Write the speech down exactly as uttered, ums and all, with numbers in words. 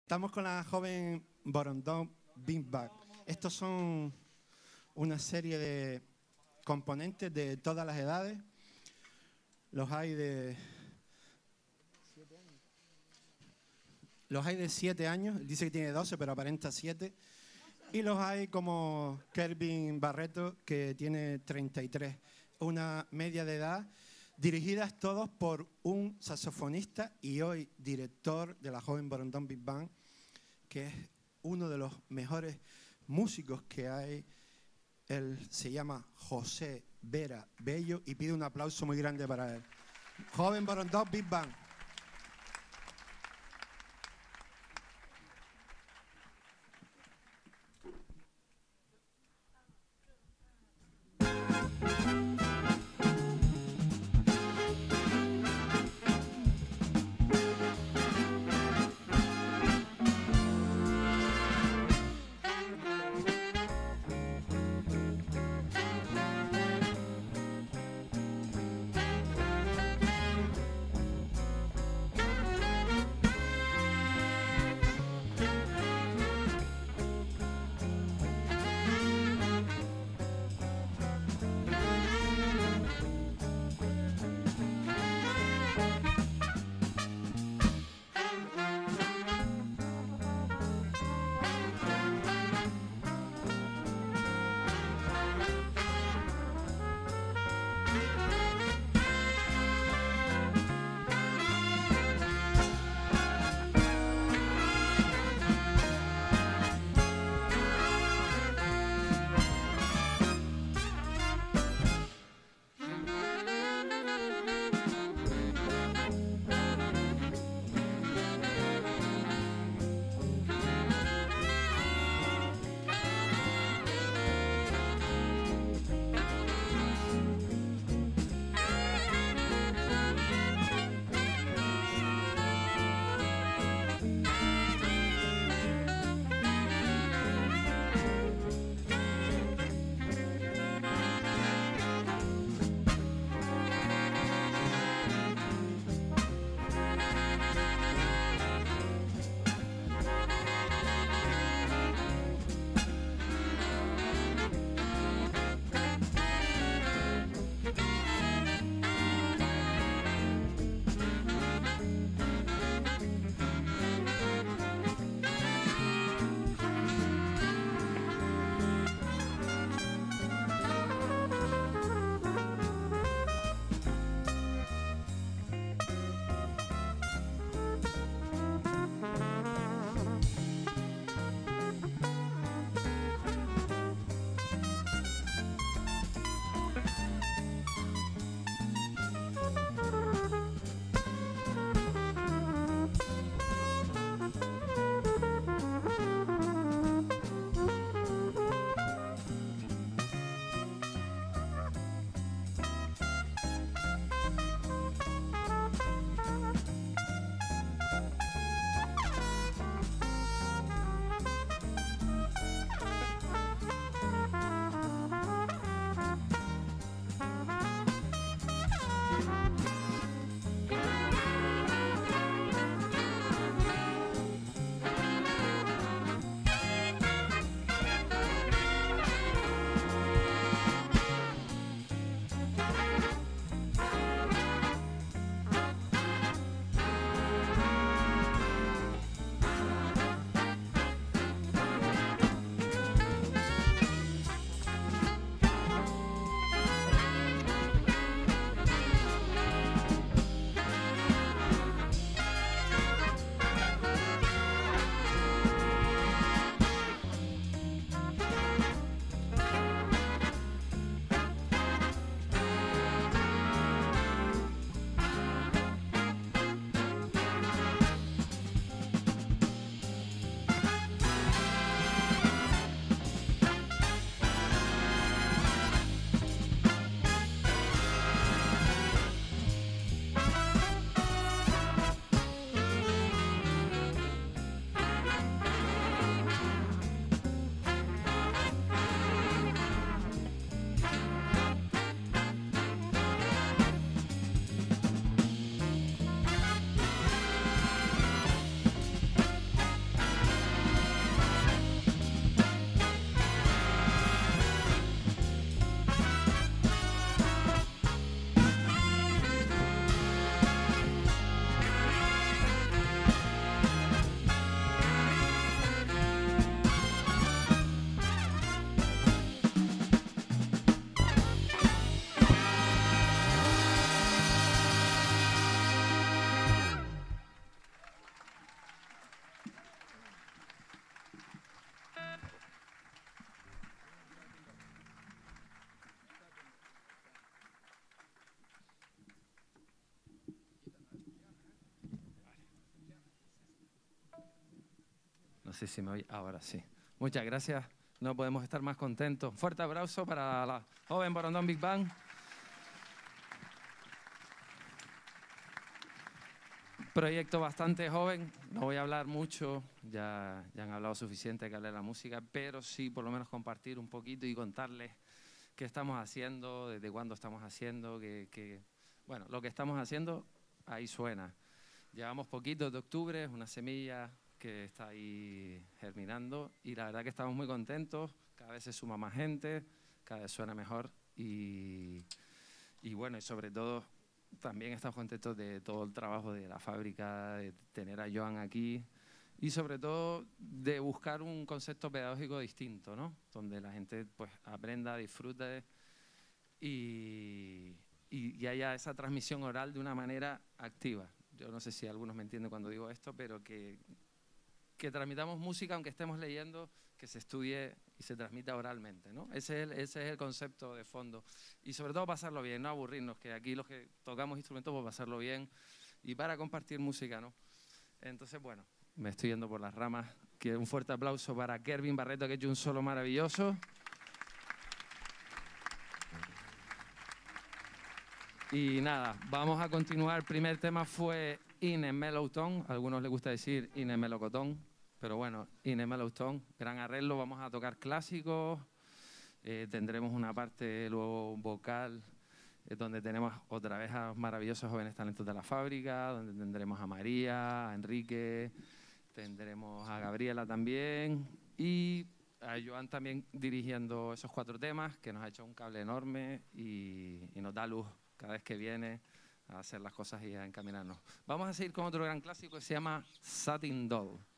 Estamos con la joven Borondón Big Bang. Estos son una serie de componentes de todas las edades. Los hay de los hay de siete años. Dice que tiene doce, pero aparenta siete. Y los hay como Kelvin Barreto, que tiene treinta y tres. Una media de edad, dirigidas todos por un saxofonista y hoy director de la joven Borondón Big Bang, que es uno de los mejores músicos que hay. Él se llama José Vera Bello y pide un aplauso muy grande para él. Joven Borondón Big Bang. No sé si me oye. Ahora sí. Muchas gracias. No podemos estar más contentos. Fuerte abrazo para la joven Borondón Big Band. Proyecto bastante joven. No voy a hablar mucho. Ya, ya han hablado suficiente que hable de la música, pero sí por lo menos compartir un poquito y contarles qué estamos haciendo, desde cuándo estamos haciendo, que, que bueno, lo que estamos haciendo ahí suena. Llevamos poquito de octubre, es una semilla que está ahí germinando y la verdad que estamos muy contentos, cada vez se suma más gente, cada vez suena mejor y, y bueno, y sobre todo también estamos contentos de todo el trabajo de la fábrica, de tener a Joan aquí y sobre todo de buscar un concepto pedagógico distinto, ¿no? Donde la gente pues aprenda, disfrute y, y, y haya esa transmisión oral de una manera activa. Yo no sé si algunos me entienden cuando digo esto, pero que, que transmitamos música aunque estemos leyendo, que se estudie y se transmita oralmente, ¿no? Ese es el, ese es el concepto de fondo. Y sobre todo pasarlo bien, no aburrirnos, que aquí los que tocamos instrumentos, pues pasarlo bien y para compartir música, ¿no? Entonces, bueno, me estoy yendo por las ramas. Que un fuerte aplauso para Kervin Barreto, que ha hecho un solo maravilloso. Y nada, vamos a continuar. El primer tema fue In a Mellow Tone. A algunos les gusta decir In a Melocotón, pero bueno, In a Mellow Tone. Gran arreglo, vamos a tocar clásicos. Eh, tendremos una parte luego vocal eh, donde tenemos otra vez a maravillosos jóvenes talentos de la fábrica, donde tendremos a María, a Enrique, tendremos a Gabriela también y a Joan también dirigiendo esos cuatro temas, que nos ha hecho un cable enorme y, y nos da luz cada vez que viene a hacer las cosas y a encaminarnos. Vamos a seguir con otro gran clásico que se llama Satin Doll.